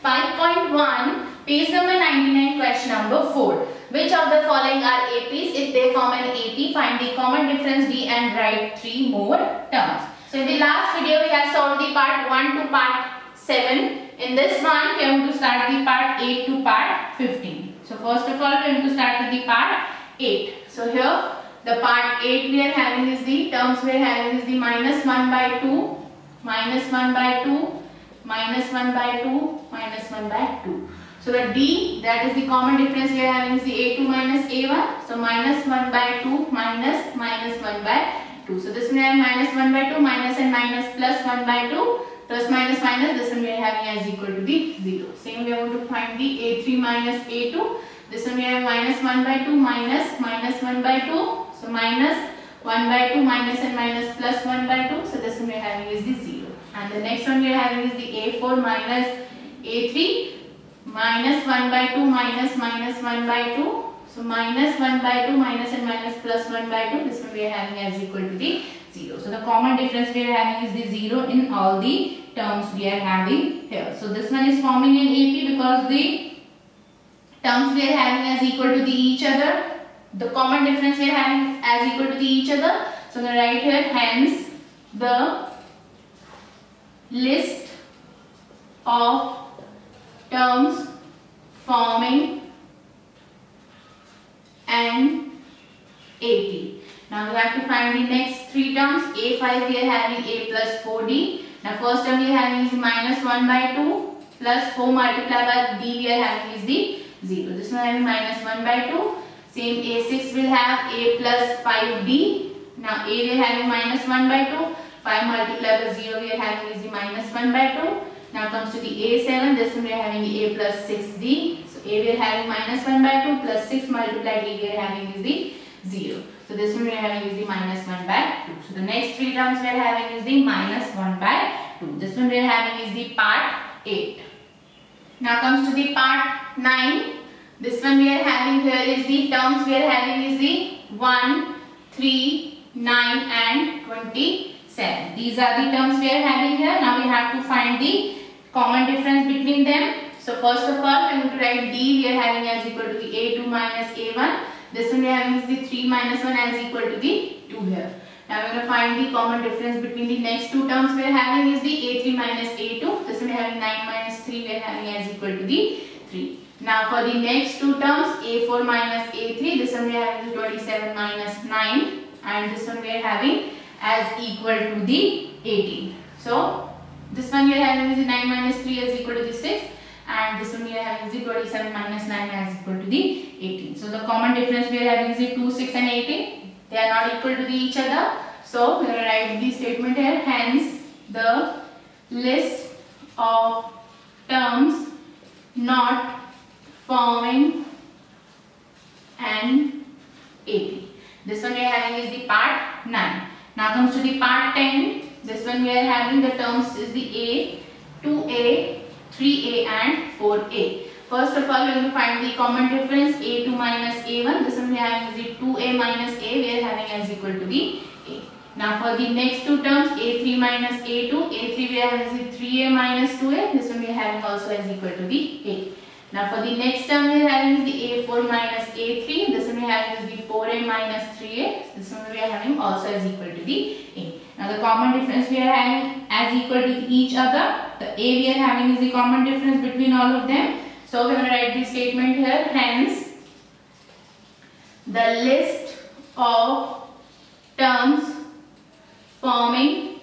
5.1, page number 99, question number 4. Which of the following are APs? If they form an AP, find the common difference D and write 3 more terms. So in the last video we have solved the part 1 to part 7. In this one we are going to start the part 8 to part 15. So first of all we are going to start with the part 8. So here the part 8 we are having is the terms we are having is the minus 1 by 2, minus 1 by 2, minus 1 by 2, minus 1 by 2. So the D, that is the common difference we are having, is the A2 minus A1. So minus 1 by 2 minus minus 1 by 2. So this one we have minus 1 by 2, minus and minus plus 1 by 2, plus minus minus, this one we are having as equal to the 0. Same we are going to find the A3 minus A2. This one we have minus 1 by 2 minus minus 1 by 2. So minus 1 by 2 minus and minus plus 1 by 2. So this one we are having is the 0. And the next one we are having is the A4 minus A3 minus 1 by 2 minus minus 1 by 2. So minus 1 by 2 minus and minus plus 1 by 2. This one we are having as equal to the 0. So the common difference we are having is the 0 in all the terms we are having here. So this one is forming an AP because the terms we are having as equal to the each other. The common difference we are having as equal to the each other. So I'm going to write here, hence the list of terms forming an AP. Now we have to find the next 3 terms. A5 we are having A plus 4D. Now first term we are having is minus 1 by 2 plus 4 multiplied by D we are having is the 0. This one having minus 1 by 2. Same A6 will have A plus 5D. Now A we are having minus 1 by 2. 5 multiplied by 0 we are having is the minus 1 by 2. Now comes to the A7. This one we are having A plus 6D. So A we are having minus 1 by 2 plus 6 multiplied D we are having is the 0. So this one we are having is the minus 1 by 2. So the next 3 terms we are having is the minus 1 by 2. This one we are having is the part 8. Now comes to the part 9. This one we are having here is the terms we are having is the 1, 3, 9 and 27. These are the terms we are having here. Now we have to find the common difference between them. So first of all we are going to write D we are having as equal to the A2 minus A1. This one we are having is the 3 minus 1 as equal to the 2 here. Now we are going to find the common difference between the next 2 terms we are having is the A3 minus A2. This one we are having 9 minus 3 we are having as equal to the 3. Now for the next 2 terms A4 minus A3, this one we are having 27 minus 9 and this one we are having as equal to the 18. So this one we are having is the 9 minus 3 as equal to the 6 and this one we are having is the 27 minus 9 as equal to the 18. So the common difference we are having is the 2, 6 and 18. They are not equal to the each other. So we are going to write the statement here, hence the list of terms not forming an AP. This one we are having is the part 9. Now comes to the part 10. This one we are having the terms is the A, 2A, 3A and 4A. First of all we are going to find the common difference A2 minus A1. This one we are having is the 2A minus A we are having as equal to the A. Now for the next 2 terms A3 minus A2. A3 we are having is the 3A minus 2A. This one we are having also as equal to the A. Now for the next term we are having is the A4 minus A3. This one we are having is the 4A minus 3A. This one we are having also as equal to the A. Now the common difference we are having as equal to each other. The A we are having is the common difference between all of them. So we are going to write the statement here, hence the list of terms forming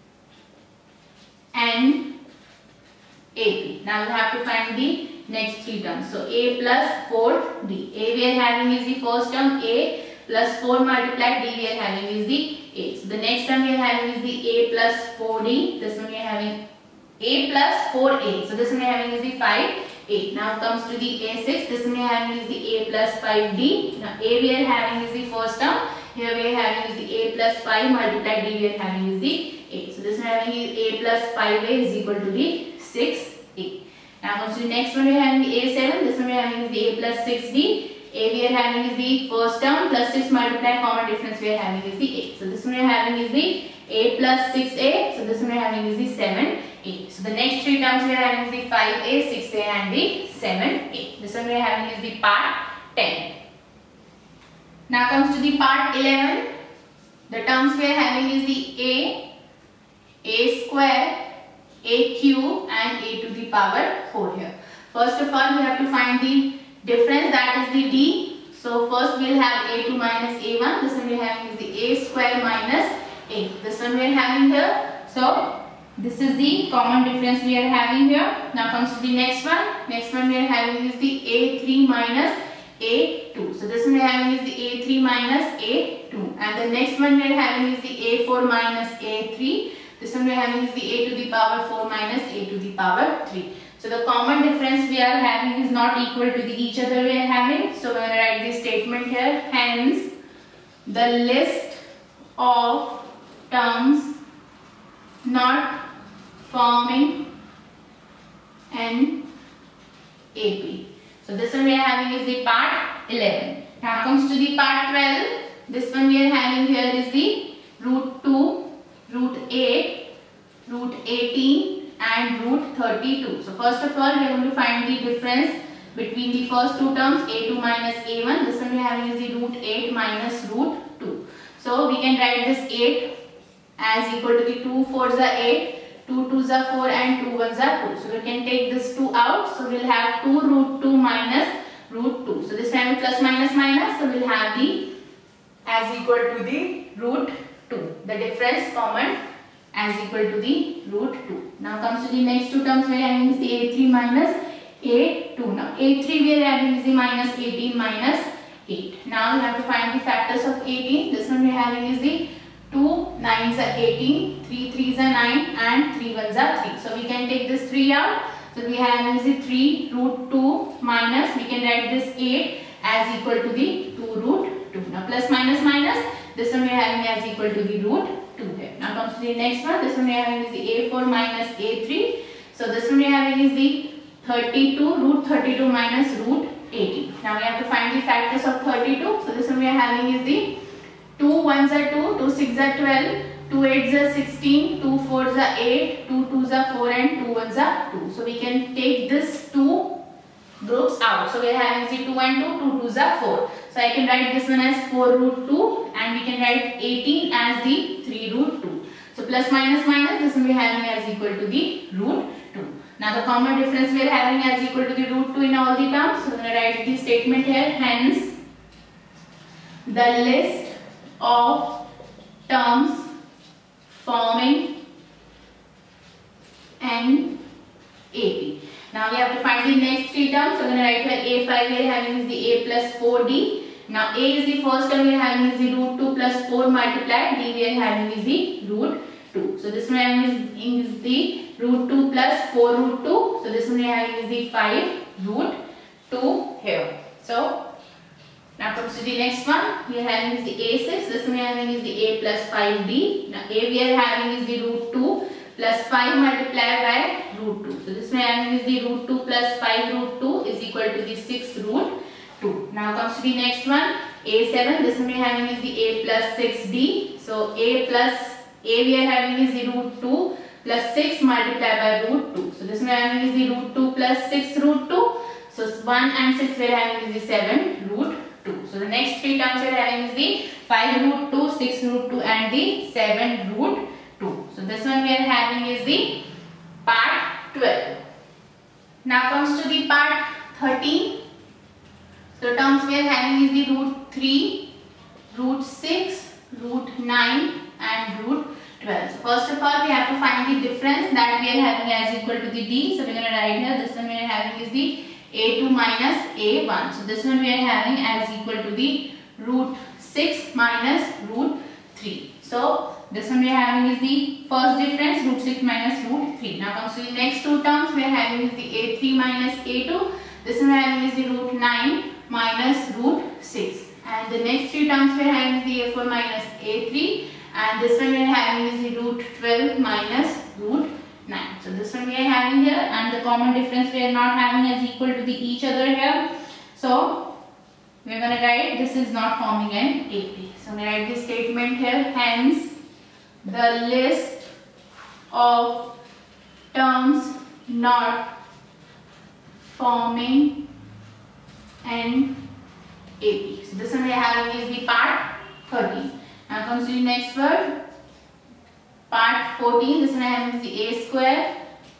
an AP. Now we have to find the next 3 terms. So A plus 4D. A we are having is the first term A plus 4 multiplied D we are having is the A. So the next term we are having is the A plus 4D. This one we are having A plus 4A. So this one we are having is the 5A. Now comes to the A6. This one we are having is the A plus 5D. Now A we are having is the first term. Here we are having is the A plus 5 multiplied D we are having is the A. So this one we are having is A plus 5A is equal to the 6A. Now comes to the next one we are having the A7. This one we are having is the A plus 6D. A we are having is the first term plus 6 multiplied common difference we are having is the A. So this one we are having is the A plus 6A. So this one we are having is the 7A. 7a. So the next three terms we are having is the 5a, 6a and the 7a. This one we are having is the part 10. Now comes to the part 11. The terms we are having is the a square, a cube and a to the power 4 here. First of all, we have to find the difference, that is the d. So first we will have a2 minus a1. This one we are having is the a square minus a. This one we are having here. So this is the common difference we are having here. Now comes to the next one. Next one we are having is the a3 minus a2. So this one we are having is the a3 minus a2. And the next one we are having is the a4 minus a3. This one we are having is the a to the power 4 minus a to the power 3. So the common difference we are having is not equal to the each other we are having. So we are going to write this statement here. Hence, the list of terms not forming an AP. So this one we are having is the part 11. Now comes to the part 12. This one we are having here is the root 2, root 8, root 18 and root 32. So first of all we are going to find the difference between the first two terms, a2 minus a1. This one we are having is the root 8 minus root 2. So we can write this 8 as equal to the 2 4s are 8, 2 2s are 4 and 2 1s are 2. So we can take this 2 out. So we will have 2 root 2 minus root 2. So this time plus minus minus. So we will have the as equal to the root 2. The difference common as equal to the root 2. Now comes to the next two terms we are having is the a3 minus a2. Now a3 we are having is the minus 18 minus 8. Now we have to find the factors of 18. This one we are having is the 2 9s are 18, 3 3s are 9 and 3 1s are 3. So we can take this 3 out. So we have is the 3 root 2 minus, we can write this 8 as equal to the 2 root 2. Now plus minus minus, this one we are having as equal to the root 2 here. Now comes to the next one. This one we are having is the a4 minus a3. So this one we are having is the 32 root 32 minus root 18. Now we have to find the factors of 32. So this one we are having is the 2 1s are 2, 2 6s are 12, 2 8s are 16, 2 4s are 8, 2 2s are 4 and 2 1s are 2. So we can take this 2 groups out. So we are having the 2 and 2, 2 2s are 4. So I can write this one as 4 root 2 and we can write 18 as the 3 root 2. So plus minus minus, this one we are having as equal to the root 2. Now the common difference we are having as equal to the root 2 in all the terms. So we are going to write the statement here. Hence, the list of terms forming an AP. Now we have to find the next three terms. So we are going to write here a5 we are having is the a plus 4d. Now a is the first term we are having is the root 2 plus 4 multiplied, d we are having is the root 2. So this one is the root 2 plus 4 root 2. So this one we are having is the 5 root 2 here. So now comes to the next one. We are having is the a6. This one we are having is the a plus 5d. Now a we are having is the root 2 plus 5 multiplied by root 2. So this one we are having is the root 2 plus 5 root 2 is equal to the 6 root 2. Now comes to the next one. a7. This one we are having is the a plus 6d. So a we are having is the root 2 plus 6 multiplied by root 2. So this one we are having is the root 2 plus 6 root 2. So 1 and 6 we are having is the 7 root 2. So the next three terms we are having is the 5 root 2, 6 root 2 and the 7 root 2. So this one we are having is the part 12. Now comes to the part 13. So the terms we are having is the root 3, root 6, root 9 and root 12. So first of all we have to find the difference that we are having as equal to the d. So we are going to write here this one we are having is the a2 minus a1. So this one we are having as equal to the root 6 minus root 3. So this one we are having is the first difference, root 6 minus root 3. Now comes to the next two terms we are having is the a3 minus a2. This one we are having is the root 9 minus root 6. And the next three terms we are having is the a4 minus a3. And this one we are having is the root 12 minus root 9. So this one we are having here, and the common difference we are not having as equal to the each other here. So we are going to write this is not forming an AP. So we write this statement here. Hence, the list of terms not forming an AP. So this one we are having is the part 13. Now comes to the next word, part 14. This one we are having is the A square,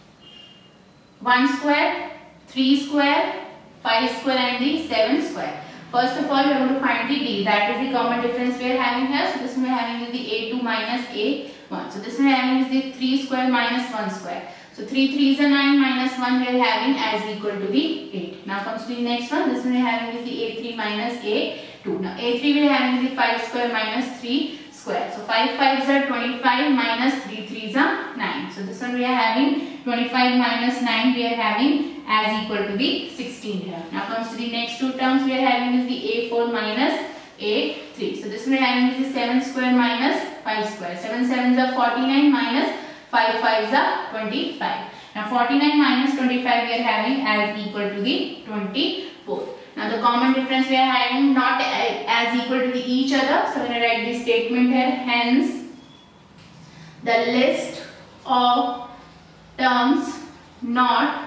1 square, 3 square, 5 square and the 7 square. First of all, we are going to find the D. That is the common difference we are having here. So this one we are having is the A2 minus A1. So this one we are having is the 3 square minus 1 square. So 3 3s are 9 minus 1 we are having as equal to the 8. Now comes to the next one. This one we are having is the A3 minus A2. Now A3 we are having is the 5 square minus 3 square. So 5 5s are 25 minus 3 3s are 9. So this one we are having 25 minus 9 we are having as equal to the 16 here. Now comes to the next two terms we are having is the A4 minus A3. So this one we are having is the 7 square minus 5 square. 7 7s are 49 minus 5 5s are 25. Now 49 minus 25 we are having as equal to the 24. Now the common difference we are having not as equal to the each other. So I'm going to write this statement here. Hence, the list of terms not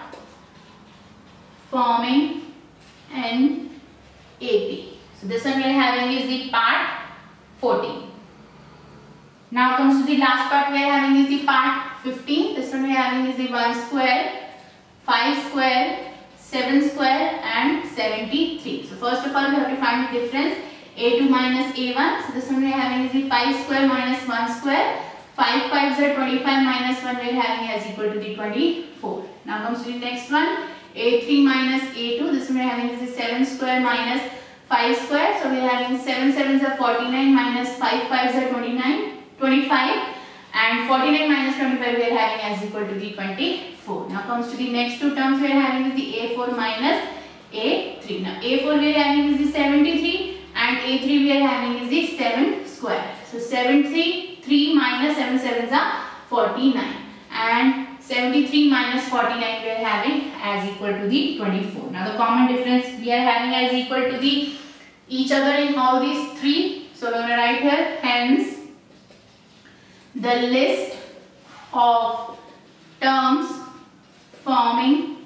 forming an AP. So this one we are having is the part 14. Now comes to the last part we are having is the part 15. This one we are having is the 1 square, 5 square, 7 square and 73. So first of all we have to find the difference A2 minus A1. So this one we are having is the 5 square minus 1 square. 5 5s are 25 minus 1 we are having as equal to the 24. Now comes to the next one. A3 minus A2. This one we are having is the 7 square minus 5 square. So we are having 7 7s are 49 minus 5 5s are 25 and 49 minus 25 we are having as equal to the 24. Now comes to the next two terms we are having is the A4 minus A3. Now A4 we are having is the 73 and A3 we are having is the 7 square. So 73 minus 7 7s are 49 and 73 minus 49 we are having as equal to the 24. Now the common difference we are having as equal to the each other in all these three. So we are going to write here, hence the list of terms forming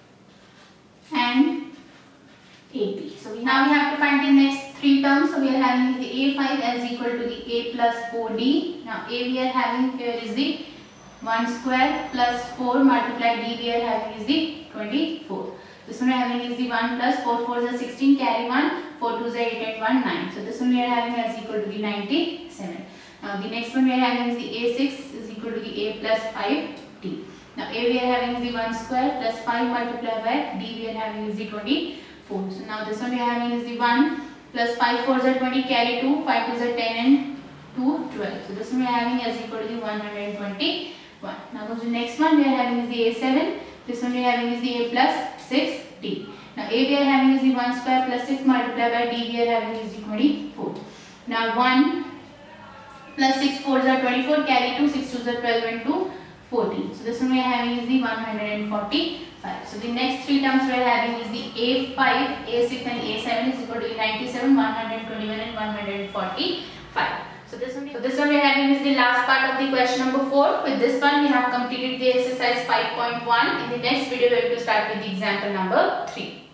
an AP. So now we have to find the next three terms. So we are having the A5 as equal to the A plus 4D. Now A we are having here is the 1 square plus 4 multiplied D we are having is the 24. This one we are having is the 1 plus 4 4s are 16, carry 1, 4 2s are 8 and 1 9. So this one we are having as equal to the 97. Now the next one we are having is the A6 is equal to the A plus 5D. Now A we are having is the 1 square plus 5 multiplied by D we are having is the 24. So now this one we are having is the 1 plus 5 4s are 20, carry 2, 5 2s are 10 and 2 12. So this one we are having as equal to the 121. Now comes the next one we are having is the A7. This one we are having is the A plus 6D. Now A we are having is the 1 square plus 6 multiplied by D we are having is the 24. Now 1 plus 6 4s are 24, carry 2, 6 2s are 12 and 2 14. So this one we are having is the 145. So the next three terms we are having is the A5, A6 and A7 is equal to the 97, 121 and 145. So this one we are having is the last part of the question number 4. With this one we have completed the exercise 5.1. In the next video we will start with the example number 3.